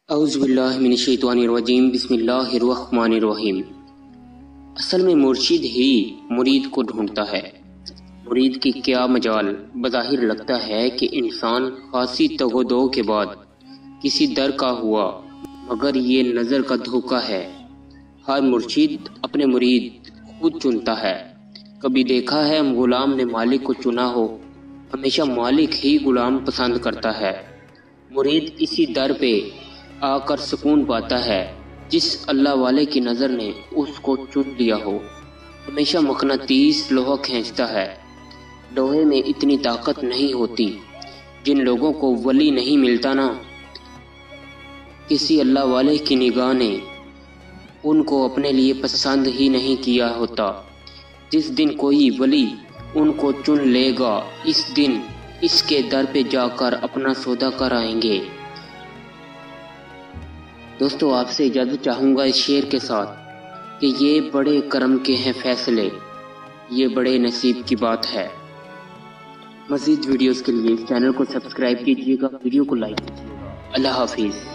اعوذ باللہ من الشیطان الرجیم بسم اللہ الرحمن الرحیم۔ اصل میں مرشد ہی مرید کو ڈھونڈتا ہے۔ مرید کی کیا مجال؟ بظاہر لگتا ہے کہ انسان خاصی تگ و دو کے بعد کسی در کا ہوا، مگر یہ نظر کا دھوکہ ہے۔ ہر مرشد اپنے مرید خود چنتا ہے۔ کبھی دیکھا ہے غلام نے مالک کو چنا ہو؟ ہمیشہ مالک ہی غلام پسند کرتا ہے۔ مرید اسی در پہ آ کر سکون پاتا ہے جس اللہ والے کی نظر نے اس کو چن لیا ہو۔ ہمیشہ مقناطیس لوہا کھینچتا ہے۔ لوہے میں اتنی طاقت نہیں ہوتی۔ جن لوگوں کو ولی نہیں ملتا نا، کسی اللہ والے کی نگاہ نے ان کو اپنے لیے پسند ہی نہیں کیا ہوتا۔ جس دن کوئی ولی ان کو چن لے گا، اس دن اس کے در پہ جا کر اپنا سودا کر آئیں گے۔ دوستو، آپ سے اجازت چاہوں گا اس شعر کے ساتھ کہ یہ بڑے کرم کے ہیں فیصلے، یہ بڑے نصیب کی بات ہے۔ مزید ویڈیوز کے لیے اس چینل کو سبسکرائب کیجیے گا، ویڈیو کو لائک کیجیے گا۔ اللہ حافظ۔